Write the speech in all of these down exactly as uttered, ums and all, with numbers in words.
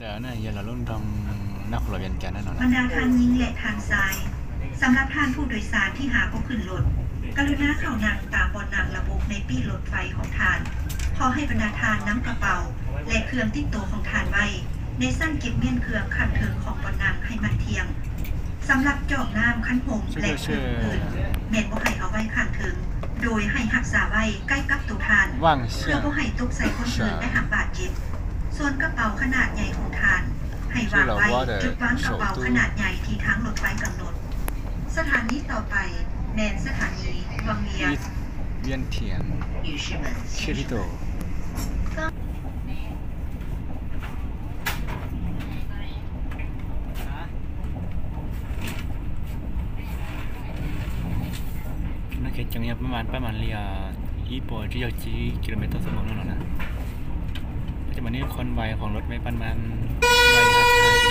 เดี๋ยวนะอย่าเราลุ่นทำนักขลุ่นยันแกนแน่นอนบรรดาทางยิงและทางซ้ายสำหรับท่านผู้โดยสารที่หาก็ขึ้นรถกรุณาเข้านั่งตามบนนั่งระบบในปี้รถไฟของท่านขอให้บรรดาทานน้ำกระเป๋าและเครื่องติดตัวของท่านไว้ในสั้นเก็บเมี่ยนเครื่องขันเทิงของบนนั่งให้มันเทียงสำหรับจอกน้ำขั้นห่มและเครื่องอื่นเมนบ่ให้เอาไว้ขันเทิงโดยให้หักษาไว้ใกล้กับตัวทานเพื่อบ่ให้ตกใส่คนอื่นและหักบาดเจ็บส่วนกระเป๋าขนาดใหญ่ของทานให้วางไว้จุดวางกระเป๋าขนาดใหญ่ที่ทางรถไฟกำหนดสถานีต่อไปแมนสถานีวังเวียงเวียนเทียนเชื่อที่โตนักเขียนจังเนี่ยประมาณประมาณเรียอีโปที่ยาวจีกิโลเมตรต่อชั่วโมงนั่นแหละนะปัจจุบันนี้คนไวของรถไม่ประมาณไวครับ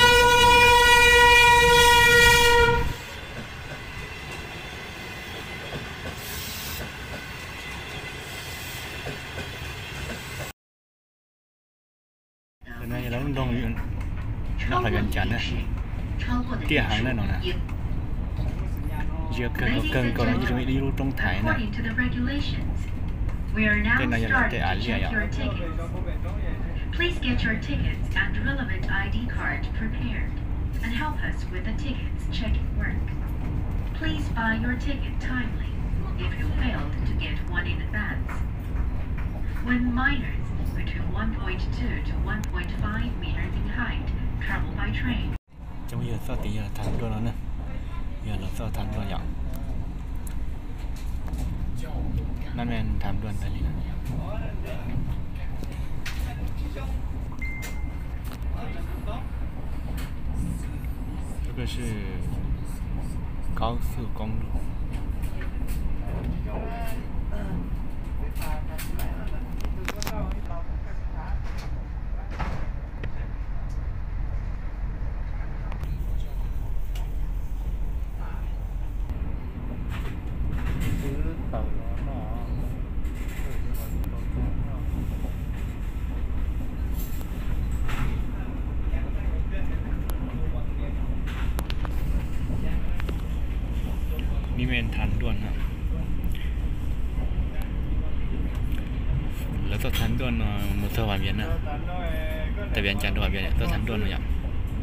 เดี๋ยวนะอย่าเราลงอยู่นักขยันจันนะเตี้ยหางแน่นอนนะเยอะเกินเกินก่อนที่จะไม่รู้ตรงถ่ายนะเป็นนายจะได้อ่านเรียอย่าง Please get your tickets and relevant I D card prepared and help us with the tickets checking work. Please buy your ticket timely if you failed to get one in advance. When minors between one point two to one point five meters in height travel by train. จะไม่เยอะสักทีอย่าทันด้วยแล้วนะอย่าเราสักทันด้วยอย่างนั่นแมนทำด้วยไปเลยนะ这个是高速公路。นี่เป็นทางด่วนนะแล้วตัวทางด่วนมุสวาเวียนนะแต่เวียนจันทร์วาเวียนเนี่ยตัวทางด่วนมาอย่าง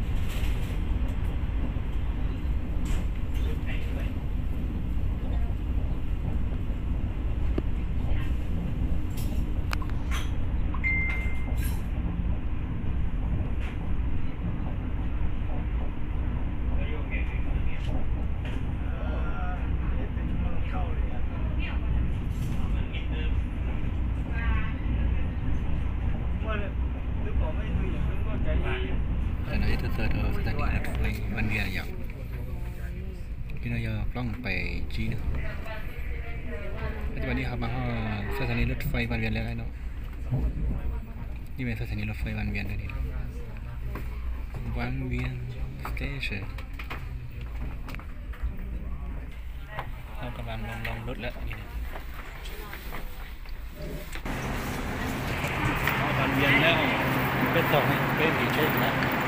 แต่ในที่เจอเธอสถานีรถไฟวันเวียนอย่างที่นายกล้องไปจีนปัจจุบันนี้ครับมาห้อสถานีรถไฟวันเวียนแล้วไอ้เนาะนี่เป็นสถานีรถไฟวันเวียนเลยนี่วันเวียนสเตชันเรากำลังลงลงรถแล้วนี่วันเวียนแล้วเป็นสองเป็นอีกเช่นนะ